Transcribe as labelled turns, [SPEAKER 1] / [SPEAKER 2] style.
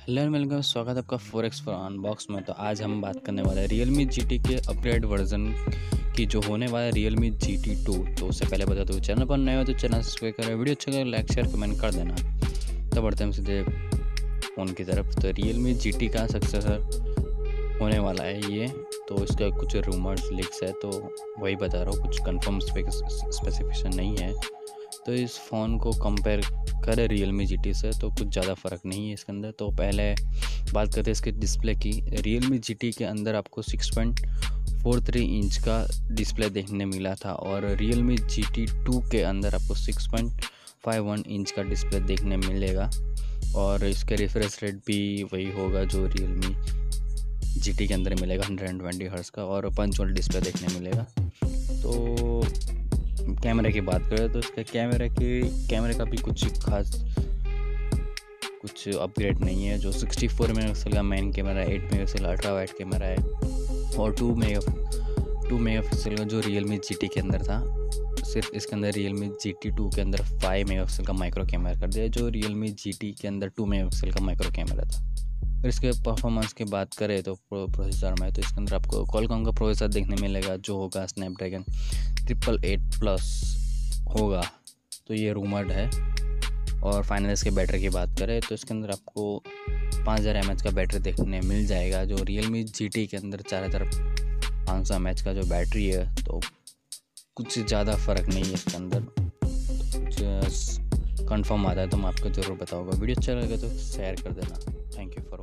[SPEAKER 1] Hello and welcome, स्वागत है आपका फोरेक्स फॉर अनबॉक्स में। तो आज हम बात करने वाले हैं Realme GT के अपग्रेड वर्जन की जो होने वाला है Realme GT 2। तो उससे पहले बता दो, चैनल पर नए हो तो चैनल सब्सक्राइब करें, वीडियो अच्छा लगे लाइक शेयर कमेंट कर देना। तो बढ़ते हैं सीधे फ़ोन की तरफ। तो Realme GT का सक्सेसर होने वाला है ये। तो इसका कुछ रूमर्स लीक्स है, तो वही बता रहा हूँ, कुछ कंफर्म स्पेसिफिकेशन नहीं है। तो इस फ़ोन को कंपेयर करें Realme GT से तो कुछ ज़्यादा फ़र्क नहीं है इसके अंदर। तो पहले बात करते हैं इसके डिस्प्ले की। Realme GT के अंदर आपको 6.43 इंच का डिस्प्ले देखने मिला था और Realme GT 2 के अंदर आपको 6.51 इंच का डिस्प्ले देखने मिलेगा। और इसका रिफ्रेश रेट भी वही होगा जो Realme GT के अंदर मिलेगा, 120 हर्ट्ज़ का, और पंच होल डिस्प्ले देखने मिलेगा। तो कैमरे की बात करें तो इसका कैमरे का भी कुछ खास कुछ अपग्रेड नहीं है। जो 64 मेगापिक्सल का मेन कैमरा है, 8 मेगापिक्सल अल्ट्रा वाइड कैमरा है और 2 मेगापिक्सल का जो Realme GT के अंदर था, सिर्फ इसके अंदर Realme GT 2 के अंदर 5 मेगापिक्सल का माइक्रो कैमरा कर दिया, जो Realme GT के अंदर 2 मेगापिक्सल का माइक्रो कैमरा था। फिर इसके परफॉर्मेंस की बात करें तो प्रोसेसर में, तो इसके अंदर आपको Qualcomm का प्रोसेसर देखने मिलेगा जो होगा स्नैपड्रैगन 888+ होगा, तो ये रूमर्ड है। और फाइनल इसके बैटरी की बात करें तो इसके अंदर आपको 5000 mAh का बैटरी देखने मिल जाएगा, जो Realme GT के अंदर 4500 mAh का जो बैटरी है। तो कुछ ज़्यादा फ़र्क नहीं है इसके अंदर। कुछ कंफर्म आता है तो मैं आपको ज़रूर बताऊँगा। वीडियो अच्छा लगे तो शेयर कर देना। Thank you for